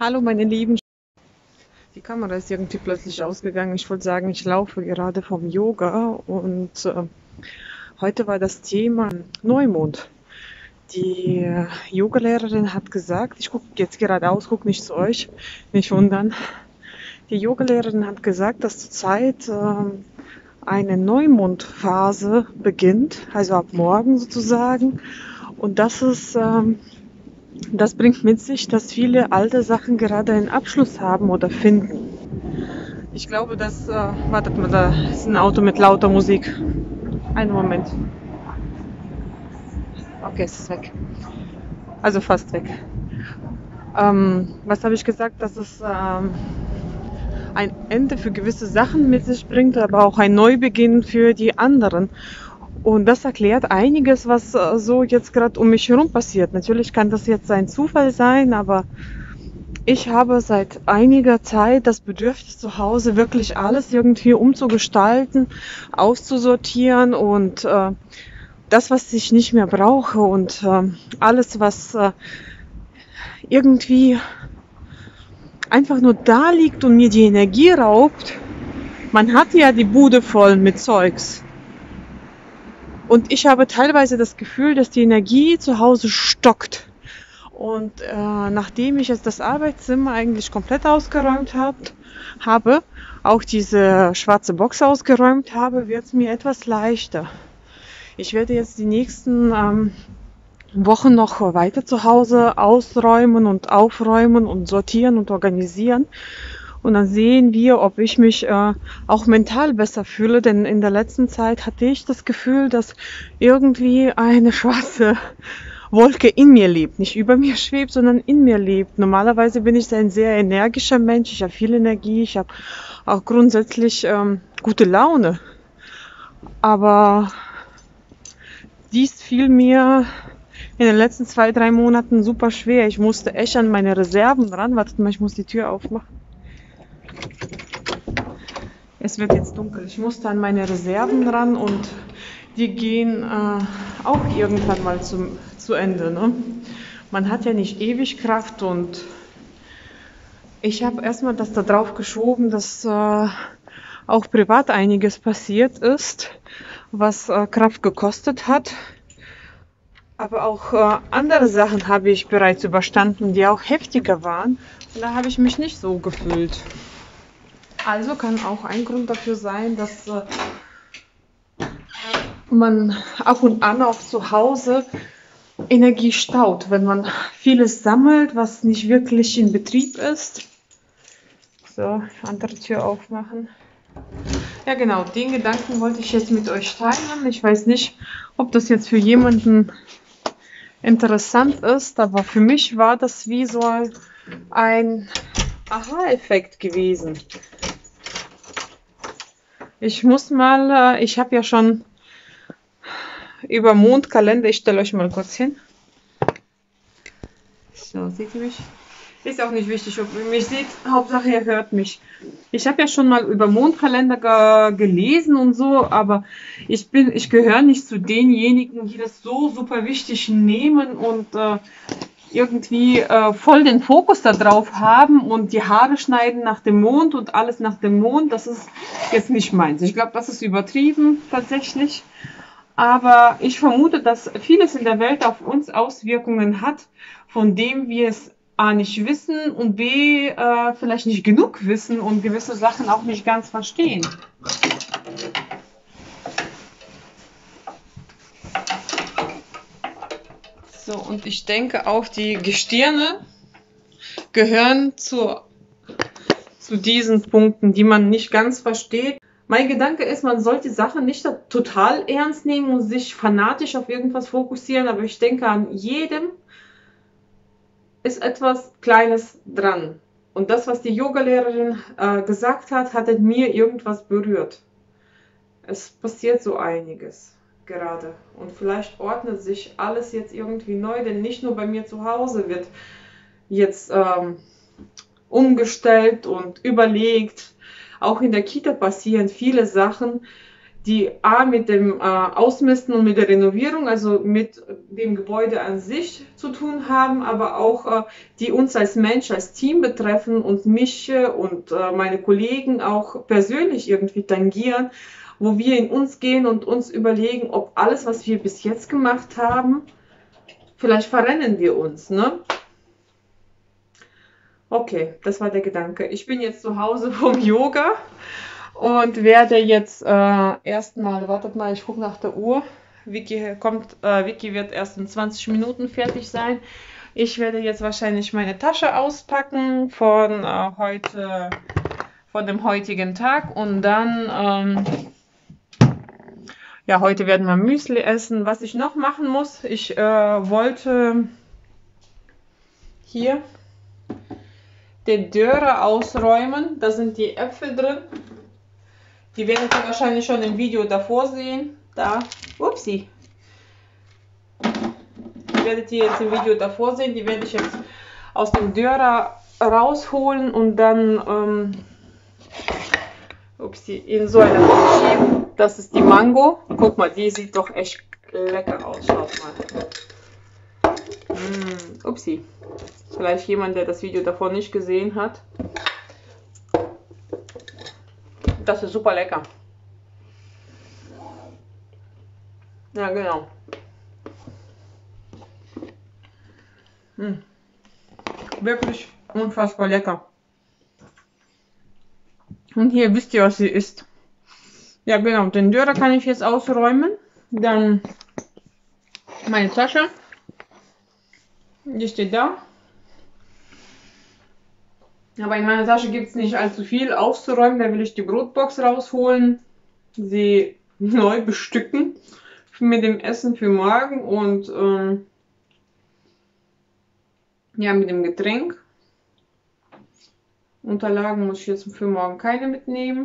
Hallo meine Lieben, die Kamera ist irgendwie plötzlich ausgegangen. Ich wollte sagen, ich laufe gerade vom Yoga und heute war das Thema Neumond. Die Yogalehrerin hat gesagt, ich gucke jetzt geradeaus, gucke nicht zu euch, nicht wundern. Die Yogalehrerin hat gesagt, dass zurzeit eine Neumondphase beginnt, also ab morgen sozusagen. Und das bringt mit sich, dass viele alte Sachen gerade einen Abschluss haben oder finden. Ich glaube, wartet mal, da ist ein Auto mit lauter Musik. Einen Moment. Okay, es ist weg. Also fast weg. Was habe ich gesagt? Dass es ein Ende für gewisse Sachen mit sich bringt, aber auch ein Neubeginn für die anderen. Und das erklärt einiges, was so jetzt gerade um mich herum passiert. Natürlich kann das jetzt ein Zufall sein, aber ich habe seit einiger Zeit das Bedürfnis zu Hause wirklich alles irgendwie umzugestalten, auszusortieren und das, was ich nicht mehr brauche und alles, was irgendwie einfach nur da liegt und mir die Energie raubt. Man hat ja die Bude voll mit Zeugs. Und ich habe teilweise das Gefühl, dass die Energie zu Hause stockt. Und nachdem ich jetzt das Arbeitszimmer eigentlich komplett ausgeräumt habe, auch diese schwarze Box ausgeräumt habe, wird es mir etwas leichter. Ich werde jetzt die nächsten Wochen noch weiter zu Hause ausräumen und aufräumen und sortieren und organisieren. Und dann sehen wir, ob ich mich auch mental besser fühle, denn in der letzten Zeit hatte ich das Gefühl, dass irgendwie eine schwarze Wolke in mir lebt. Nicht über mir schwebt, sondern in mir lebt. Normalerweise bin ich ein sehr energischer Mensch. Ich habe viel Energie. Ich habe auch grundsätzlich gute Laune. Aber dies fiel mir in den letzten 2, 3 Monaten super schwer. Ich musste echt an meine Reserven ran. Wartet mal, ich muss die Tür aufmachen. Es wird jetzt dunkel. Ich musste an meine Reserven ran und die gehen auch irgendwann mal zu Ende. Ne? Man hat ja nicht ewig Kraft und ich habe erstmal das da drauf geschoben, dass auch privat einiges passiert ist, was Kraft gekostet hat. Aber auch andere Sachen habe ich bereits überstanden, die auch heftiger waren. Und da habe ich mich nicht so gefühlt. Also kann auch ein Grund dafür sein, dass man ab und an auch zu Hause Energie staut, wenn man vieles sammelt, was nicht wirklich in Betrieb ist. So, andere Tür aufmachen. Ja genau, den Gedanken wollte ich jetzt mit euch teilen. Ich weiß nicht, ob das jetzt für jemanden interessant ist, aber für mich war das wie so ein Aha-Effekt gewesen. Ich habe ja schon über Mondkalender, ich stelle euch mal kurz hin. So, seht ihr mich? Ist auch nicht wichtig, ob ihr mich seht, Hauptsache ihr hört mich. Ich habe ja schon mal über Mondkalender gelesen und so, aber ich gehöre nicht zu denjenigen, die das so super wichtig nehmen und irgendwie voll den Fokus da drauf haben und die Haare schneiden nach dem Mond und alles nach dem Mond. Das ist jetzt nicht meins. Ich glaube, das ist übertrieben tatsächlich. Aber ich vermute, dass vieles in der Welt auf uns Auswirkungen hat, von dem wir es A nicht wissen und B vielleicht nicht genug wissen und gewisse Sachen auch nicht ganz verstehen. So, und ich denke auch, die Gestirne gehören zu diesen Punkten, die man nicht ganz versteht. Mein Gedanke ist, man sollte die Sache nicht total ernst nehmen und sich fanatisch auf irgendwas fokussieren, aber ich denke, an jedem ist etwas Kleines dran. Und das, was die Yogalehrerin gesagt hat, hat in mir irgendwas berührt. Es passiert so einiges gerade. Und vielleicht ordnet sich alles jetzt irgendwie neu, denn nicht nur bei mir zu Hause wird jetzt umgestellt und überlegt. Auch in der Kita passieren viele Sachen, die A mit dem Ausmisten und mit der Renovierung, also mit dem Gebäude an sich zu tun haben, aber auch die uns als Mensch, als Team betreffen und mich und meine Kollegen auch persönlich irgendwie tangieren, wo wir in uns gehen und uns überlegen, ob alles, was wir bis jetzt gemacht haben, vielleicht verrennen wir uns, ne? Okay, das war der Gedanke. Ich bin jetzt zu Hause vom Yoga und werde jetzt erstmal, wartet mal, ich gucke nach der Uhr. Vicky wird erst in 20 Minuten fertig sein. Ich werde jetzt wahrscheinlich meine Tasche auspacken von dem heutigen Tag und dann, ja, heute werden wir Müsli essen. Was ich noch machen muss, ich wollte hier den Dörer ausräumen. Da sind die Äpfel drin. Die werdet ihr wahrscheinlich schon im Video davor sehen. Da, upsie. Die werdet ihr jetzt im Video davor sehen. Die werde ich jetzt aus dem Dörer rausholen und dann in so eine schieben. Das ist die Mango. Guck mal, die sieht doch echt lecker aus. Schaut mal. Upsi. Vielleicht jemand, der das Video davor nicht gesehen hat. Das ist super lecker. Ja, genau. Wirklich unfassbar lecker. Und hier wisst ihr, was sie ist. Ja, genau. Den Dörer kann ich jetzt ausräumen. Dann meine Tasche. Die steht da. Aber in meiner Tasche gibt es nicht allzu viel auszuräumen. Da will ich die Brotbox rausholen, sie neu bestücken mit dem Essen für morgen und ja, mit dem Getränk. Unterlagen muss ich jetzt für morgen keine mitnehmen.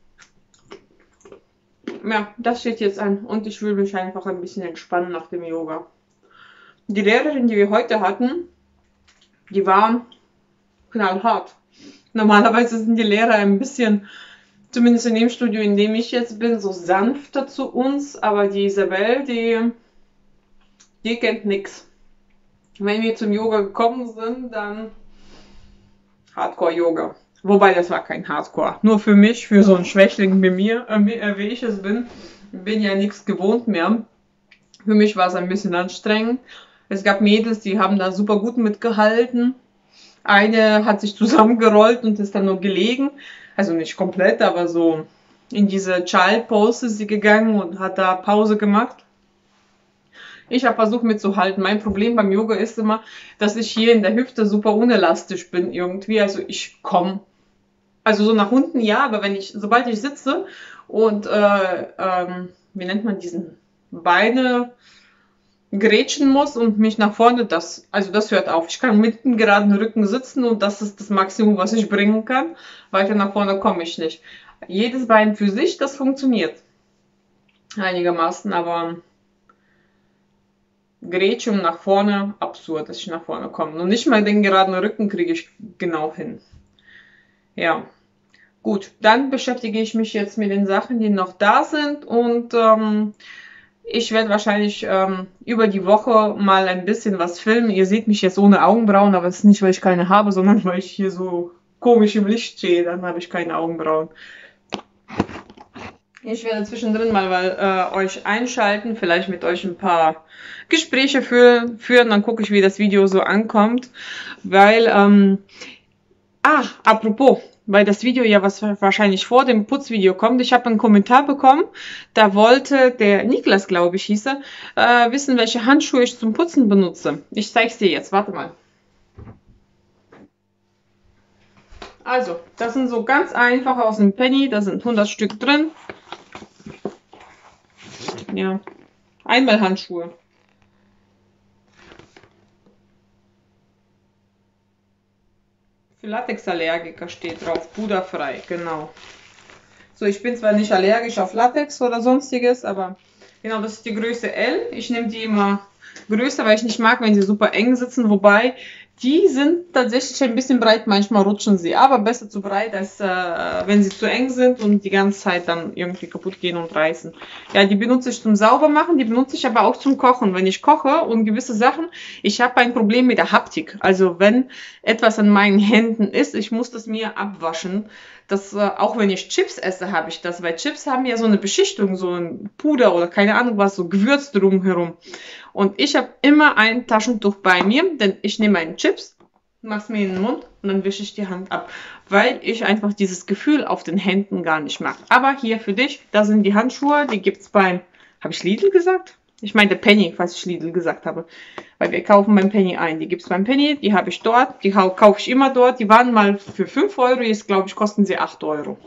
Ja, das steht jetzt an und ich will mich einfach ein bisschen entspannen nach dem Yoga. Die Lehrerin, die wir heute hatten, die war knallhart. Normalerweise sind die Lehrer ein bisschen, zumindest in dem Studio, in dem ich jetzt bin, so sanfter zu uns, aber die Isabel, die kennt nichts. Wenn wir zum Yoga gekommen sind, dann Hardcore-Yoga. Wobei, das war kein Hardcore. Nur für mich, für so einen Schwächling wie mir, wie ich es bin ja nichts gewohnt mehr. Für mich war es ein bisschen anstrengend. Es gab Mädels, die haben da super gut mitgehalten. Eine hat sich zusammengerollt und ist dann nur gelegen. Also nicht komplett, aber so in diese Child Pose ist sie gegangen und hat da Pause gemacht. Ich habe versucht mitzuhalten. Mein Problem beim Yoga ist immer, dass ich hier in der Hüfte super unelastisch bin irgendwie. Also ich komme. Also so nach unten ja, aber sobald ich sitze und wie nennt man diesen Beine grätschen muss und mich nach vorne, das hört auf. Ich kann mit dem geraden Rücken sitzen und das ist das Maximum, was ich bringen kann. Weiter nach vorne komme ich nicht. Jedes Bein für sich, das funktioniert einigermaßen, aber Grätschung nach vorne, absurd, dass ich nach vorne komme. Und nicht mal den geraden Rücken kriege ich genau hin. Ja, gut, dann beschäftige ich mich jetzt mit den Sachen, die noch da sind und ich werde wahrscheinlich über die Woche mal ein bisschen was filmen. Ihr seht mich jetzt ohne Augenbrauen, aber es ist nicht, weil ich keine habe, sondern weil ich hier so komisch im Licht stehe. Dann habe ich keine Augenbrauen. Ich werde zwischendrin mal euch einschalten, vielleicht mit euch ein paar Gespräche führen. Dann gucke ich, wie das Video so ankommt. Weil, apropos, weil das Video ja wahrscheinlich vor dem Putzvideo kommt. Ich habe einen Kommentar bekommen, da wollte der Niklas, glaube ich, hieß er, wissen, welche Handschuhe ich zum Putzen benutze. Ich zeige es dir jetzt, warte mal. Also, das sind so ganz einfach aus dem Penny, da sind 100 Stück drin. Ja, Einmalhandschuhe. Für Latexallergiker steht drauf, puderfrei, genau. So, ich bin zwar nicht allergisch auf Latex oder sonstiges, aber genau, das ist die Größe L. Ich nehme die immer größer, weil ich nicht mag, wenn sie super eng sitzen, wobei Die sind tatsächlich ein bisschen breit, manchmal rutschen sie, aber besser zu breit, als wenn sie zu eng sind und die ganze Zeit dann irgendwie kaputt gehen und reißen. Ja, die benutze ich zum Saubermachen, die benutze ich aber auch zum Kochen. Wenn ich koche und gewisse Sachen, ich habe ein Problem mit der Haptik. Also wenn etwas an meinen Händen ist, ich muss das mir abwaschen. Das, auch wenn ich Chips esse, habe ich das, weil Chips haben ja so eine Beschichtung, so ein Puder oder keine Ahnung was, so Gewürz drumherum. Und ich habe immer ein Taschentuch bei mir, denn ich nehme einen Chips, mach's mir in den Mund und dann wische ich die Hand ab, weil ich einfach dieses Gefühl auf den Händen gar nicht mag. Aber hier für dich, da sind die Handschuhe, die gibt's beim, habe ich Lidl gesagt? Ich meinte Penny, falls ich Lidl gesagt habe, weil wir kaufen beim Penny ein. Die gibt's beim Penny, die habe ich dort, die kaufe ich immer dort. Die waren mal für 5 Euro, jetzt glaube ich kosten sie 8 Euro.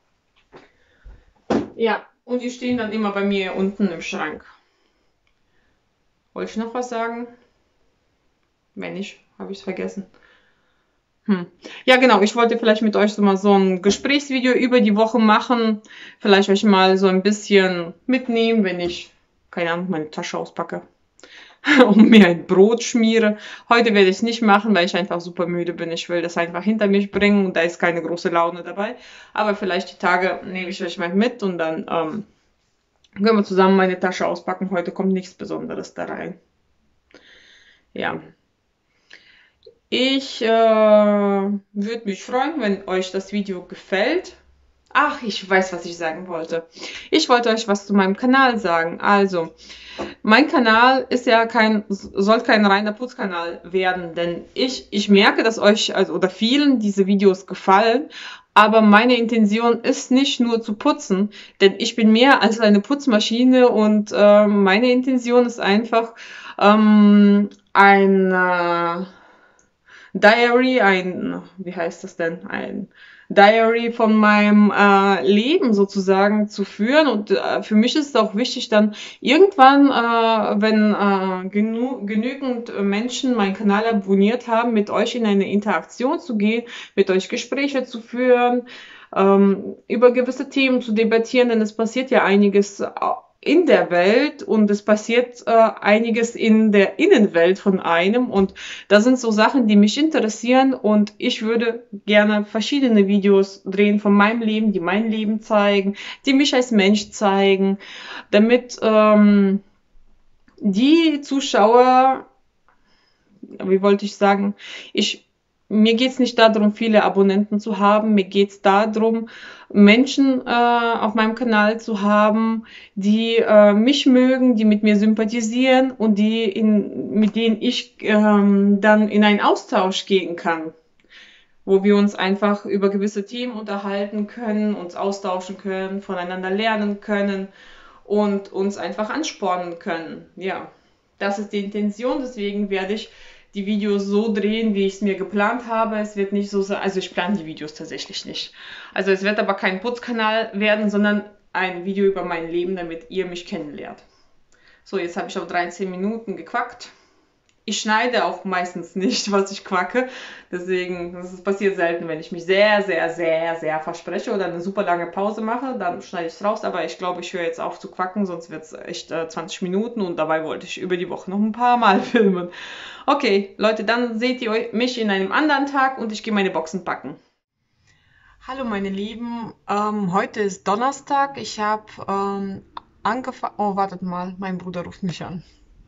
Ja, und die stehen dann immer bei mir unten im Schrank. Wollte ich noch was sagen? Wenn nicht, habe ich es vergessen. Ja, genau. Ich wollte vielleicht mit euch so mal so ein Gesprächsvideo über die Woche machen. Vielleicht euch mal so ein bisschen mitnehmen, wenn ich, keine Ahnung, meine Tasche auspacke und mir ein Brot schmiere. Heute werde ich es nicht machen, weil ich einfach super müde bin. Ich will das einfach hinter mich bringen und da ist keine große Laune dabei. Aber vielleicht die Tage nehme ich euch mal mit und dann können wir zusammen meine Tasche auspacken. Heute kommt nichts Besonderes da rein. Ja. Ich würde mich freuen, wenn euch das Video gefällt. Ach, ich weiß, was ich sagen wollte. Ich wollte euch was zu meinem Kanal sagen. Also, mein Kanal ist ja soll kein reiner Putzkanal werden, denn ich merke, dass euch, also oder vielen diese Videos gefallen, aber meine Intention ist nicht nur zu putzen, denn ich bin mehr als eine Putzmaschine und meine Intention ist einfach ein Diary, wie heißt das denn? Ein Diary von meinem Leben sozusagen zu führen. Und für mich ist es auch wichtig, dann irgendwann, wenn genügend Menschen meinen Kanal abonniert haben, mit euch in eine Interaktion zu gehen, mit euch Gespräche zu führen, über gewisse Themen zu debattieren, denn es passiert ja einiges in der Welt und es passiert einiges in der Innenwelt von einem und das sind so Sachen, die mich interessieren und ich würde gerne verschiedene Videos drehen von meinem Leben, die mein Leben zeigen, die mich als Mensch zeigen, damit die Zuschauer, wie wollte ich sagen, mir geht es nicht darum, viele Abonnenten zu haben, mir geht es darum, Menschen auf meinem Kanal zu haben, die mich mögen, die mit mir sympathisieren und mit denen ich dann in einen Austausch gehen kann, wo wir uns einfach über gewisse Themen unterhalten können, uns austauschen können, voneinander lernen können und uns einfach anspornen können. Ja, das ist die Intention, deswegen werde ich die Videos so drehen, wie ich es mir geplant habe. Es wird nicht so sein, also ich plane die Videos tatsächlich nicht. Also es wird aber kein Putzkanal werden, sondern ein Video über mein Leben, damit ihr mich kennenlernt. So, jetzt habe ich auf 13 Minuten gequackt. Ich schneide auch meistens nicht, was ich quacke. Deswegen, das passiert selten, wenn ich mich sehr, sehr, sehr, sehr verspreche oder eine super lange Pause mache, dann schneide ich es raus. Aber ich glaube, ich höre jetzt auf zu quacken, sonst wird es echt 20 Minuten und dabei wollte ich über die Woche noch ein paar Mal filmen. Okay, Leute, dann seht ihr mich in einem anderen Tag und ich gehe meine Boxen packen. Hallo meine Lieben, heute ist Donnerstag. Ich habe angefangen... Oh, wartet mal, mein Bruder ruft mich an.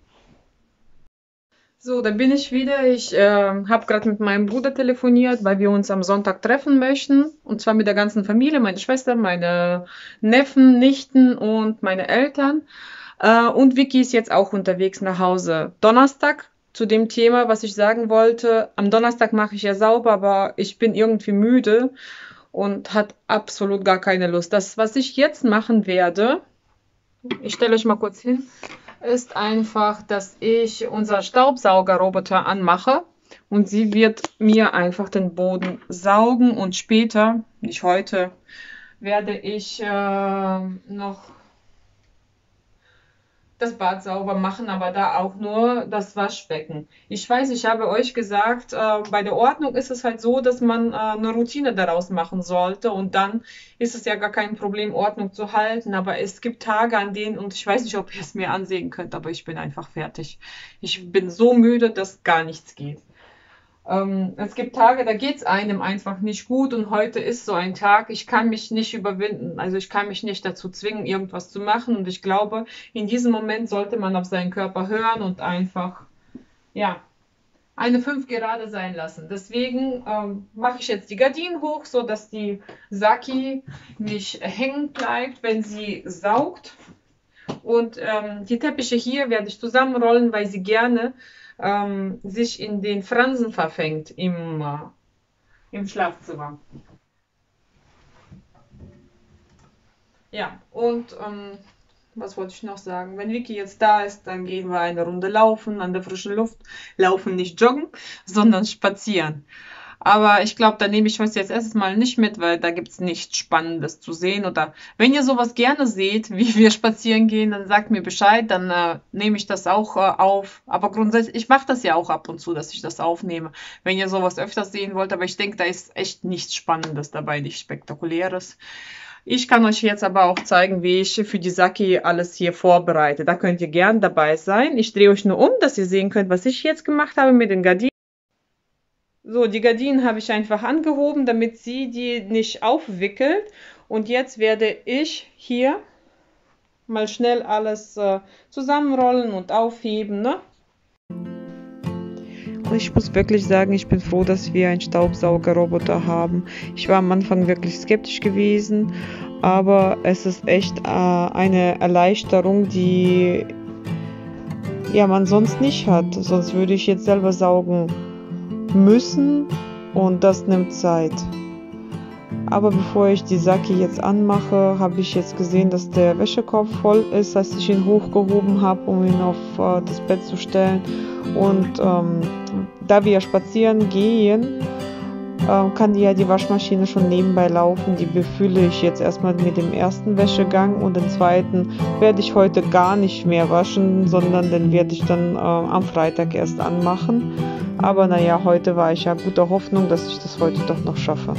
So, da bin ich wieder. Ich habe gerade mit meinem Bruder telefoniert, weil wir uns am Sonntag treffen möchten. Und zwar mit der ganzen Familie, meine Schwester, meine Neffen, Nichten und meine Eltern. Und Vicky ist jetzt auch unterwegs nach Hause. Donnerstag, zu dem Thema, was ich sagen wollte. Am Donnerstag mache ich ja sauber, aber ich bin irgendwie müde und hat absolut gar keine Lust. Das, was ich jetzt machen werde, ich stelle euch mal kurz hin, ist einfach, dass ich unser Staubsaugerroboter anmache und sie wird mir einfach den Boden saugen und später, nicht heute, werde ich noch das Bad sauber machen, aber da auch nur das Waschbecken. Ich weiß, ich habe euch gesagt, bei der Ordnung ist es halt so, dass man eine Routine daraus machen sollte und dann ist es ja gar kein Problem, Ordnung zu halten, aber es gibt Tage, an denen, und ich weiß nicht, ob ihr es mir ansehen könnt, aber ich bin einfach fertig. Ich bin so müde, dass gar nichts geht. Es gibt Tage, da geht es einem einfach nicht gut und heute ist so ein Tag, ich kann mich nicht überwinden, also ich kann mich nicht dazu zwingen, irgendwas zu machen und ich glaube, in diesem Moment sollte man auf seinen Körper hören und einfach, ja, eine 5 gerade sein lassen. Deswegen mache ich jetzt die Gardinen hoch, so dass die Saki nicht hängen bleibt, wenn sie saugt. Und die Teppiche hier werde ich zusammenrollen, weil sie gerne sich in den Fransen verfängt im Schlafzimmer. Ja, und was wollte ich noch sagen? Wenn Vicky jetzt da ist, dann gehen wir eine Runde laufen an der frischen Luft. Laufen, nicht joggen, sondern spazieren. Aber ich glaube, da nehme ich euch jetzt erstmal nicht mit, weil da gibt es nichts Spannendes zu sehen. Oder wenn ihr sowas gerne seht, wie wir spazieren gehen, dann sagt mir Bescheid, dann nehme ich das auch auf. Aber grundsätzlich, ich mache das ja auch ab und zu, dass ich das aufnehme, wenn ihr sowas öfters sehen wollt. Aber ich denke, da ist echt nichts Spannendes dabei, nichts Spektakuläres. Ich kann euch jetzt aber auch zeigen, wie ich für die Saki alles hier vorbereite. Da könnt ihr gern dabei sein. Ich drehe euch nur um, dass ihr sehen könnt, was ich jetzt gemacht habe mit den Gardinen. So, die Gardinen habe ich einfach angehoben, damit sie die nicht aufwickelt. Und jetzt werde ich hier mal schnell alles zusammenrollen und aufheben, ne? Und ich muss wirklich sagen, ich bin froh, dass wir einen Staubsaugerroboter haben. Ich war am Anfang wirklich skeptisch gewesen, aber es ist echt eine Erleichterung, die ja, man sonst nicht hat. Sonst würde ich jetzt selber saugen müssen und das nimmt Zeit. Aber bevor ich die Saki jetzt anmache, habe ich jetzt gesehen, dass der Wäschekorb voll ist, als ich ihn hochgehoben habe, um ihn auf das Bett zu stellen. Und da wir spazieren gehen, kann die Waschmaschine schon nebenbei laufen. Die befülle ich jetzt erstmal mit dem ersten Wäschegang und den zweiten werde ich heute gar nicht mehr waschen, sondern den werde ich dann am Freitag erst anmachen. Aber naja, heute war ich ja guter Hoffnung, dass ich das heute doch noch schaffe.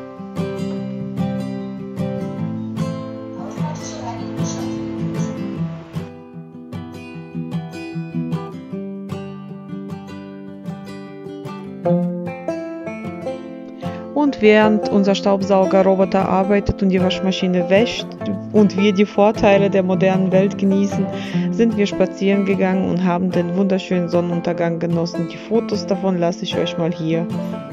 Und während unser Staubsaugerroboter arbeitet und die Waschmaschine wäscht und wir die Vorteile der modernen Welt genießen, sind wir spazieren gegangen und haben den wunderschönen Sonnenuntergang genossen. Die Fotos davon lasse ich euch mal hier.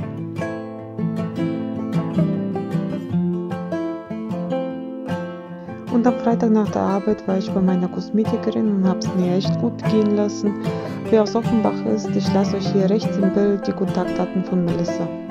Und am Freitag nach der Arbeit war ich bei meiner Kosmetikerin und habe es mir echt gut gehen lassen. Wer aus Offenbach ist, ich lasse euch hier rechts im Bild die Kontaktdaten von Melissa.